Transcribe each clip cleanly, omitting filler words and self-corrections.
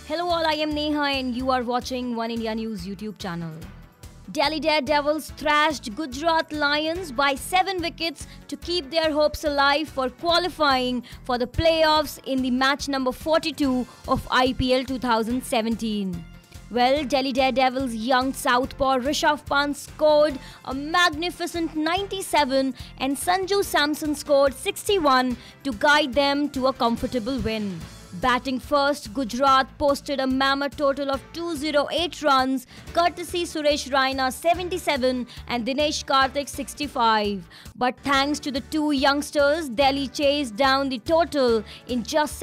Hello all, I am Neha and you are watching One India News YouTube channel. Delhi Daredevils thrashed Gujarat Lions by 7 wickets to keep their hopes alive for qualifying for the playoffs in the match number 42 of IPL 2017. Well, Delhi Daredevils' young southpaw Rishabh Pant scored a magnificent 97 and Sanju Samson scored 61 to guide them to a comfortable win. Batting first, Gujarat posted a mammoth total of 208 runs, courtesy Suresh Raina 77 and Dinesh Karthik 65. But thanks to the two youngsters, Delhi chased down the total in just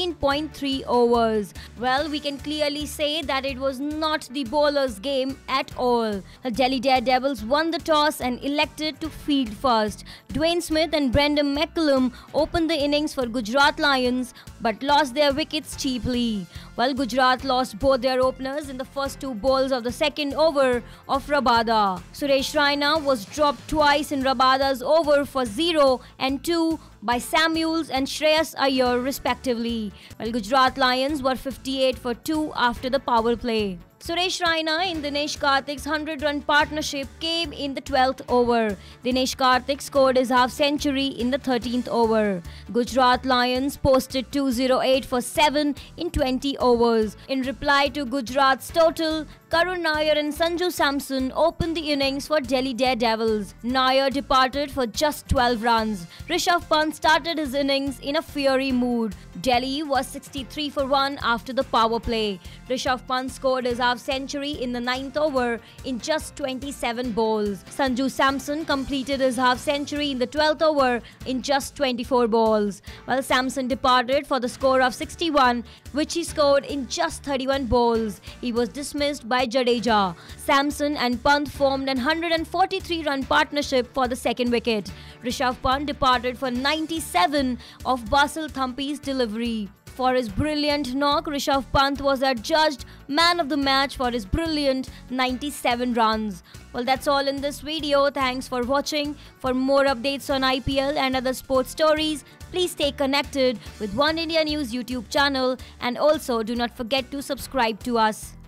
17.3 overs. Well, we can clearly say that it was not the bowlers' game at all. The Delhi Daredevils won the toss and elected to field first. Dwayne Smith and Brendan McCullum opened the innings for Gujarat Lions but lost their wickets cheaply. While Gujarat lost both their openers in the first 2 balls of the second over of Rabada. Suresh Raina was dropped twice in Rabada's over for 0 and 2 by Samuels and Shreyas Iyer respectively, while Gujarat Lions were 58 for 2 after the power play. Suresh Raina and Dinesh Karthik's 100-run partnership came in the 12th over. Dinesh Karthik scored his half-century in the 13th over. Gujarat Lions posted 208 for 7 in 20 overs. In reply to Gujarat's total, Karun Nair and Sanju Samson opened the innings for Delhi Daredevils. Nair departed for just 12 runs. Rishabh Pant started his innings in a fiery mood. Delhi was 63 for 1 after the power play. Rishabh Pant scored his half-century in the 9th over in just 27 balls. Sanju Samson completed his half-century in the 12th over in just 24 balls, while Samson departed for the score of 61, which he scored in just 31 balls. He was dismissed by Jadeja. Samson and Pant formed an 143-run partnership for the second wicket. Rishabh Pant departed for 97 of Basil Thampi's delivery. For his brilliant knock, Rishabh Pant was adjudged man of the match for his brilliant 97 runs. Well, that's all in this video. Thanks for watching. For more updates on IPL and other sports stories, please stay connected with One India News YouTube channel and also do not forget to subscribe to us.